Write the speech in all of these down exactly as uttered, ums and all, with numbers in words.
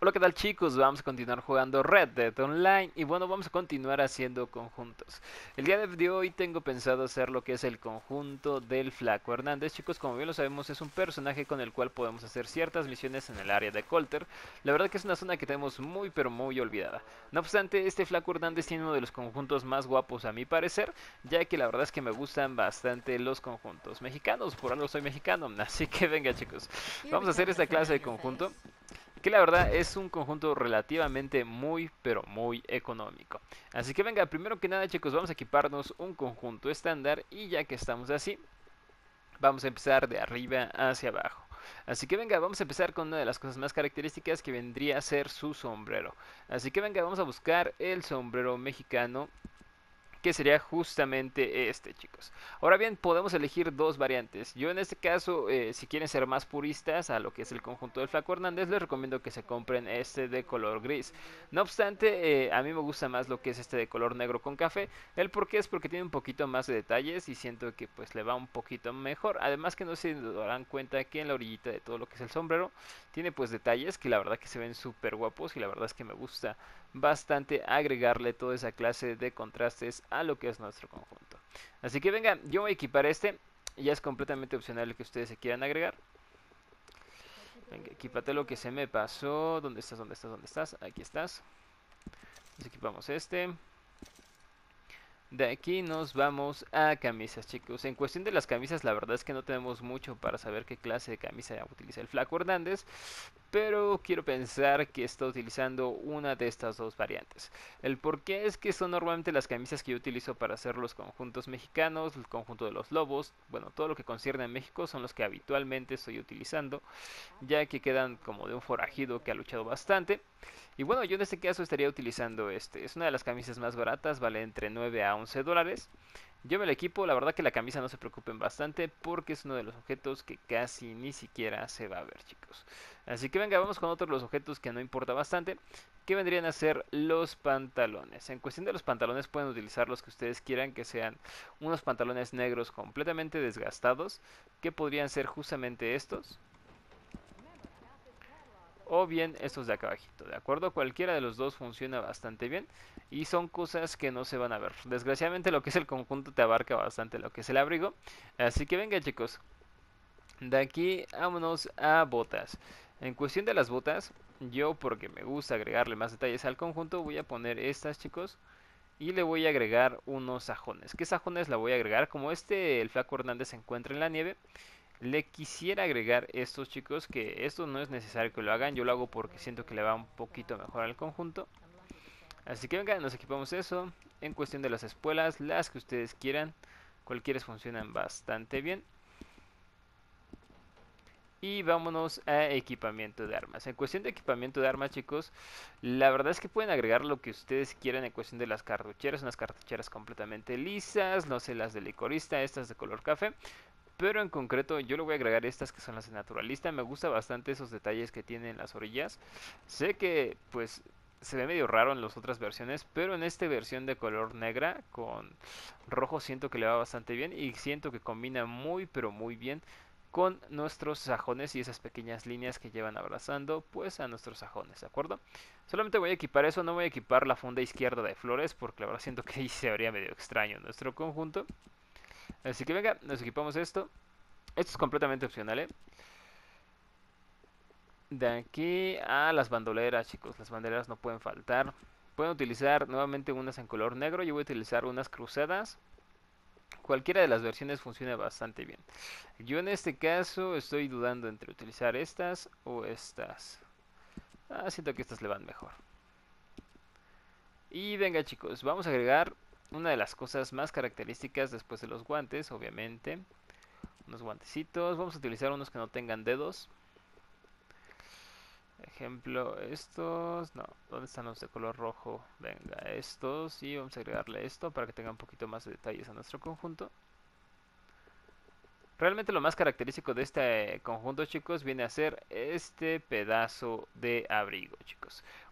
Hola, ¿qué tal chicos? Vamos a continuar jugando Red Dead Online y bueno, vamos a continuar haciendo conjuntos. El día de hoy tengo pensado hacer lo que es el conjunto del Flaco Hernández. Chicos, como bien lo sabemos, es un personaje con el cual podemos hacer ciertas misiones en el área de Colter. La verdad que es una zona que tenemos muy pero muy olvidada. No obstante, este Flaco Hernández tiene uno de los conjuntos más guapos a mi parecer, ya que la verdad es que me gustan bastante los conjuntos mexicanos, por algo soy mexicano. Así que venga chicos, vamos a hacer esta clase de conjunto que la verdad es un conjunto relativamente muy pero muy económico. Así que venga, primero que nada chicos, vamos a equiparnos un conjunto estándar y ya que estamos así, vamos a empezar de arriba hacia abajo. Así que venga, vamos a empezar con una de las cosas más características que vendría a ser su sombrero. Así que venga, vamos a buscar el sombrero mexicano, que sería justamente este, chicos. Ahora bien, podemos elegir dos variantes. Yo en este caso, eh, si quieren ser más puristas a lo que es el conjunto del Flaco Hernández, les recomiendo que se compren este de color gris. No obstante, eh, a mí me gusta más lo que es este de color negro con café. El por qué es porque tiene un poquito más de detalles y siento que pues le va un poquito mejor. Además que no se darán cuenta que en la orillita de todo lo que es el sombrero tiene pues detalles que la verdad que se ven súper guapos y la verdad es que me gusta bastante agregarle toda esa clase de contrastes a lo que es nuestro conjunto. Así que venga, yo voy a equipar este. Ya es completamente opcional el que ustedes se quieran agregar. Venga, equipate lo que se me pasó. ¿Dónde estás? ¿Dónde estás? ¿Dónde estás? Aquí estás. Entonces equipamos este. De aquí nos vamos a camisas, chicos. En cuestión de las camisas, la verdad es que no tenemos mucho para saber qué clase de camisa utiliza el Flaco Hernández, pero quiero pensar que está utilizando una de estas dos variantes. El por qué es que son normalmente las camisas que yo utilizo para hacer los conjuntos mexicanos, el conjunto de los lobos, bueno, todo lo que concierne a México son los que habitualmente estoy utilizando, ya que quedan como de un forajido que ha luchado bastante. Y bueno, yo en este caso estaría utilizando este. Es una de las camisas más baratas, vale entre nueve a once dólares. Yo me la equipo, la verdad que la camisa no se preocupen bastante porque es uno de los objetos que casi ni siquiera se va a ver, chicos. Así que venga, vamos con otros de los objetos que no importa bastante, que vendrían a ser los pantalones. En cuestión de los pantalones pueden utilizar los que ustedes quieran, que sean unos pantalones negros completamente desgastados, que podrían ser justamente estos o bien estos de acá abajito, ¿de acuerdo? Cualquiera de los dos funciona bastante bien y son cosas que no se van a ver. Desgraciadamente lo que es el conjunto te abarca bastante lo que es el abrigo, así que venga chicos, de aquí vámonos a botas. En cuestión de las botas, yo porque me gusta agregarle más detalles al conjunto, voy a poner estas chicos. Y le voy a agregar unos sajones. ¿Qué sajones la voy a agregar? Como este, el Flaco Hernández se encuentra en la nieve, le quisiera agregar estos chicos, que esto no es necesario que lo hagan, yo lo hago porque siento que le va un poquito mejor al conjunto. Así que venga, nos equipamos eso. En cuestión de las espuelas, las que ustedes quieran, cualquiera funcionan bastante bien. Y vámonos a equipamiento de armas. En cuestión de equipamiento de armas, chicos, la verdad es que pueden agregar lo que ustedes quieran en cuestión de las cartucheras. Unas cartucheras completamente lisas, no sé, las de licorista, estas de color café. Pero en concreto yo le voy a agregar estas que son las de naturalista. Me gusta bastante esos detalles que tienen las orillas. Sé que pues se ve medio raro en las otras versiones, pero en esta versión de color negra con rojo siento que le va bastante bien y siento que combina muy pero muy bien con nuestros sajones y esas pequeñas líneas que llevan abrazando pues a nuestros sajones, ¿de acuerdo? Solamente voy a equipar eso, no voy a equipar la funda izquierda de flores porque la verdad siento que ahí se vería medio extraño nuestro conjunto. Así que venga, nos equipamos esto. Esto es completamente opcional, ¿eh? De aquí a las bandoleras, chicos. Las banderas no pueden faltar. Pueden utilizar nuevamente unas en color negro. Yo voy a utilizar unas cruzadas. Cualquiera de las versiones funciona bastante bien. Yo en este caso estoy dudando entre utilizar estas o estas. Ah, siento que estas le van mejor. Y venga chicos, vamos a agregar una de las cosas más características después de los guantes, obviamente. Unos guantecitos. Vamos a utilizar unos que no tengan dedos. Ejemplo, estos, no, ¿dónde están los de color rojo? Venga, estos, y vamos a agregarle esto para que tenga un poquito más de detalles a nuestro conjunto. Realmente lo más característico de este conjunto, chicos, viene a ser este pedazo de abrigo, chicos.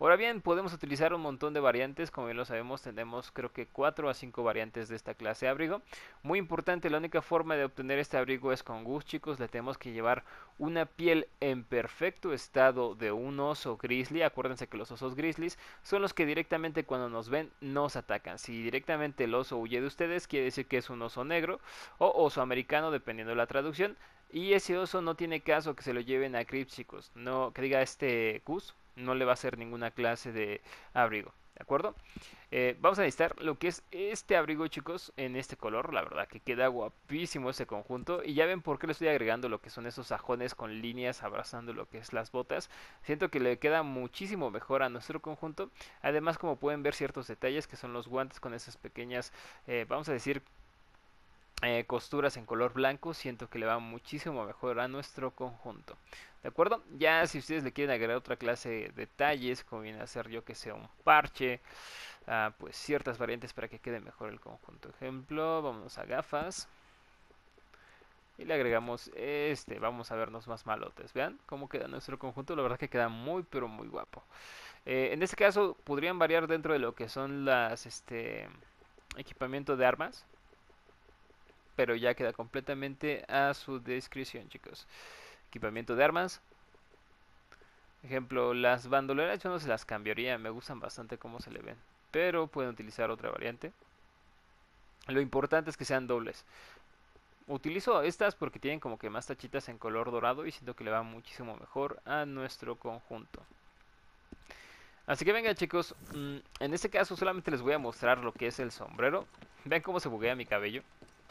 Ahora bien, podemos utilizar un montón de variantes, como bien lo sabemos, tenemos creo que cuatro a cinco variantes de esta clase de abrigo. Muy importante, la única forma de obtener este abrigo es con Gus, chicos. Le tenemos que llevar una piel en perfecto estado de un oso grizzly. Acuérdense que los osos grizzlies son los que directamente cuando nos ven nos atacan. Si directamente el oso huye de ustedes, quiere decir que es un oso negro o oso americano, dependiendo de la traducción. Y ese oso no tiene caso que se lo lleven a Crips, chicos. No, que diga este Gus, no le va a hacer ninguna clase de abrigo. ¿De acuerdo? Eh, vamos a necesitar lo que es este abrigo, chicos, en este color. La verdad que queda guapísimo ese conjunto. Y ya ven por qué le estoy agregando lo que son esos sajones con líneas abrazando lo que es las botas. Siento que le queda muchísimo mejor a nuestro conjunto. Además, como pueden ver, ciertos detalles que son los guantes con esas pequeñas, eh, vamos a decir, eh, costuras en color blanco. Siento que le va muchísimo mejor a nuestro conjunto. ¿De acuerdo? Ya si ustedes le quieren agregar otra clase de detalles, como viene a ser yo que sea un parche, uh, pues ciertas variantes para que quede mejor el conjunto. Ejemplo, vamos a gafas. Y le agregamos este, vamos a vernos más malotes. Vean cómo queda nuestro conjunto, la verdad que queda muy pero muy guapo. Eh, en este caso podrían variar dentro de lo que son las, este, equipamiento de armas. Pero ya queda completamente a su discreción, chicos. Equipamiento de armas. Ejemplo, las bandoleras yo no se las cambiaría, me gustan bastante cómo se le ven. Pero pueden utilizar otra variante. Lo importante es que sean dobles. Utilizo estas porque tienen como que más tachitas en color dorado y siento que le va muchísimo mejor a nuestro conjunto. Así que venga, chicos, en este caso solamente les voy a mostrar lo que es el sombrero. Vean cómo se buguea mi cabello.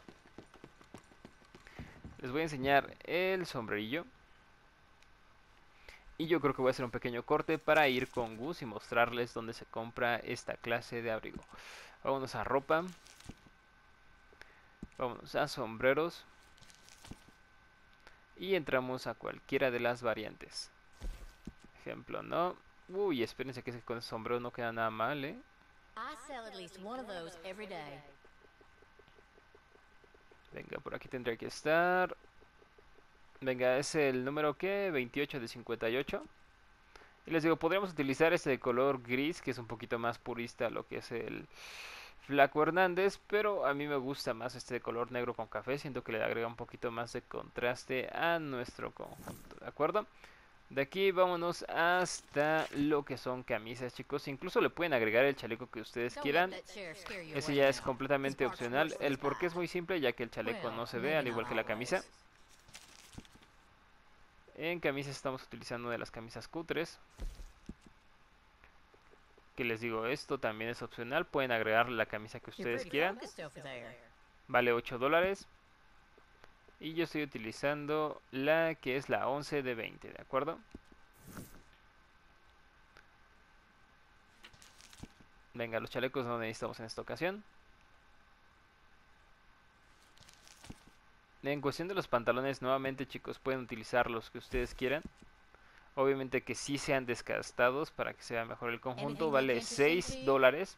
Les voy a enseñar el sombrerillo. Y yo creo que voy a hacer un pequeño corte para ir con Gus y mostrarles dónde se compra esta clase de abrigo. Vámonos a ropa. Vámonos a sombreros. Y entramos a cualquiera de las variantes. Ejemplo, no. Uy, espérense que con el sombrero no queda nada mal, ¿eh? Venga, por aquí tendría que estar. Venga, es el número que veintiocho de cincuenta y ocho. Y les digo, podríamos utilizar este de color gris, que es un poquito más purista lo que es el Flaco Hernández, pero a mí me gusta más este de color negro con café. Siento que le agrega un poquito más de contraste a nuestro conjunto, ¿de acuerdo? De aquí vámonos hasta lo que son camisas, chicos. Incluso le pueden agregar el chaleco que ustedes quieran. Ese ya es completamente opcional. El porqué es muy simple, ya que el chaleco no se ve, al igual que la camisa. En camisas estamos utilizando de las camisas cutres. Que les digo, esto también es opcional. Pueden agregarle la camisa que ustedes quieran. Vale ocho dólares. Y yo estoy utilizando la que es la once de veinte, ¿de acuerdo? Venga, los chalecos no necesitamos en esta ocasión. En cuestión de los pantalones, nuevamente, chicos, pueden utilizar los que ustedes quieran. Obviamente que sí sean desgastados para que sea mejor el conjunto. Vale seis dólares.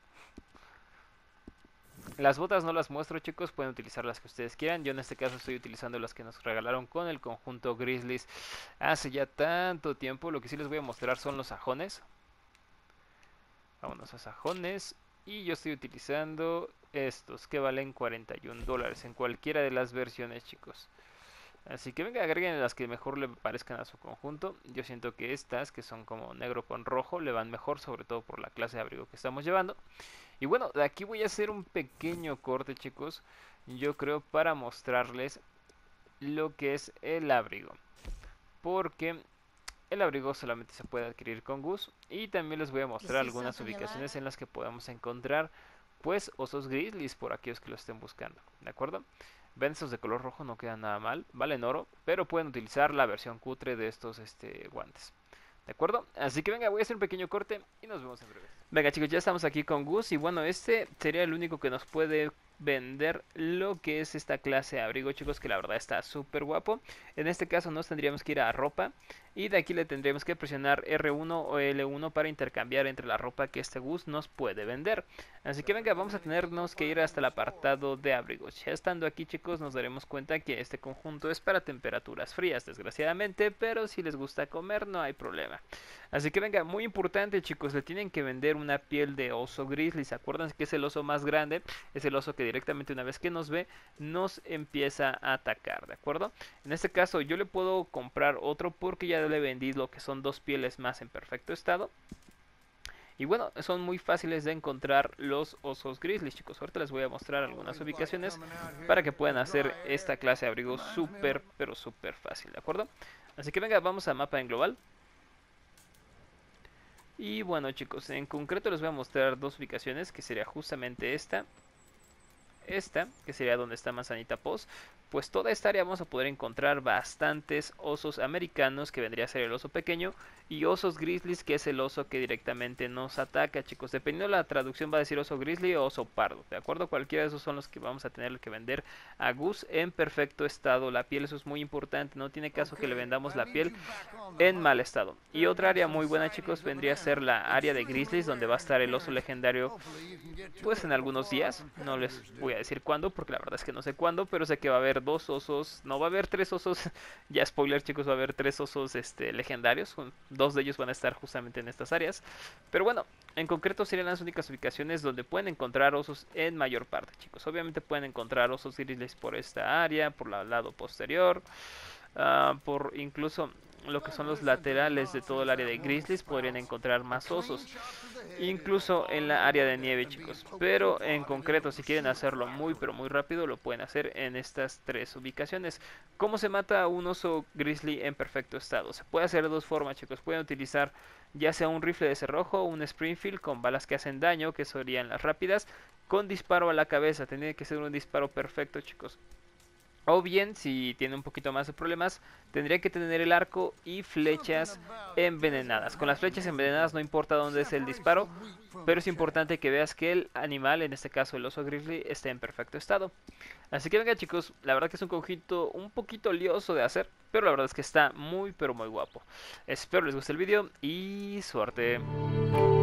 Las botas no las muestro, chicos, pueden utilizar las que ustedes quieran. Yo en este caso estoy utilizando las que nos regalaron con el conjunto Grizzlies hace ya tanto tiempo. Lo que sí les voy a mostrar son los sajones. Vámonos a sajones. Y yo estoy utilizando estos que valen cuarenta y un dólares en cualquiera de las versiones, chicos. Así que venga, agreguen las que mejor le parezcan a su conjunto. Yo siento que estas, que son como negro con rojo, le van mejor, sobre todo por la clase de abrigo que estamos llevando. Y bueno, de aquí voy a hacer un pequeño corte, chicos. Yo creo para mostrarles lo que es el abrigo. Porque el abrigo solamente se puede adquirir con Gus. Y también les voy a mostrar algunas ubicaciones en las que podemos encontrar, pues, osos grizzlies por aquellos que lo estén buscando. ¿De acuerdo? Ven, estos de color rojo no quedan nada mal, valen oro, pero pueden utilizar la versión cutre de estos este, guantes. ¿De acuerdo? Así que venga, voy a hacer un pequeño corte y nos vemos en breve. Venga, chicos, ya estamos aquí con Gus y bueno, este sería el único que nos puede vender lo que es esta clase de abrigo, chicos, que la verdad está súper guapo. En este caso nos tendríamos que ir a ropa y de aquí le tendríamos que presionar R uno o L uno para intercambiar entre la ropa que este Gus nos puede vender. Así que venga, vamos a tenernos que ir hasta el apartado de abrigos. Ya estando aquí, chicos, nos daremos cuenta que este conjunto es para temperaturas frías, desgraciadamente, pero si les gusta comer no hay problema. Así que venga, muy importante, chicos, le tienen que vender una piel de oso grizzly. ¿Se acuerdan que es el oso más grande? Es el oso que directamente una vez que nos ve nos empieza a atacar, ¿de acuerdo? En este caso yo le puedo comprar otro porque ya le vendí lo que son dos pieles más en perfecto estado. Y bueno, son muy fáciles de encontrar los osos grizzly, chicos. Ahorita les voy a mostrar algunas ubicaciones para que puedan hacer esta clase de abrigo súper, pero súper fácil, ¿de acuerdo? Así que venga, vamos a mapa en global. Y bueno, chicos, en concreto les voy a mostrar dos ubicaciones, que sería justamente esta. Esta, que sería donde está Manzanita Post. Pues toda esta área vamos a poder encontrar bastantes osos americanos, que vendría a ser el oso pequeño, y osos grizzlies, que es el oso que directamente nos ataca, chicos. Dependiendo de la traducción va a decir oso grizzly o oso pardo, ¿de acuerdo? Cualquiera de esos son los que vamos a tener que vender a Gus en perfecto estado. La piel, eso es muy importante, no tiene caso que le vendamos la piel en mal estado. Y otra área muy buena, chicos, vendría a ser la área de grizzlies, donde va a estar el oso legendario, pues en algunos días. No les voy a decir cuándo, porque la verdad es que no sé cuándo, pero sé que va a haber dos osos, no va a haber tres osos, ya spoiler, chicos, va a haber tres osos este, legendarios, dos de ellos van a estar justamente en estas áreas. Pero bueno, en concreto serían las únicas ubicaciones donde pueden encontrar osos en mayor parte, chicos. Obviamente pueden encontrar osos grizzlies por esta área, por el lado posterior, uh, por incluso lo que son los laterales de todo el área de grizzlies podrían encontrar más osos, incluso en la área de nieve, chicos. Pero en concreto, si quieren hacerlo muy pero muy rápido, lo pueden hacer en estas tres ubicaciones. ¿Cómo se mata a un oso grizzly en perfecto estado? Se puede hacer de dos formas, chicos. Pueden utilizar ya sea un rifle de cerrojo o un Springfield con balas que hacen daño, que serían las rápidas, con disparo a la cabeza. Tendría que ser un disparo perfecto, chicos. O bien, si tiene un poquito más de problemas, tendría que tener el arco y flechas envenenadas. Con las flechas envenenadas no importa dónde es el disparo, pero es importante que veas que el animal, en este caso el oso grizzly, esté en perfecto estado. Así que venga, chicos, la verdad que es un conjunto un poquito lioso de hacer, pero la verdad es que está muy pero muy guapo. Espero les guste el vídeo y suerte.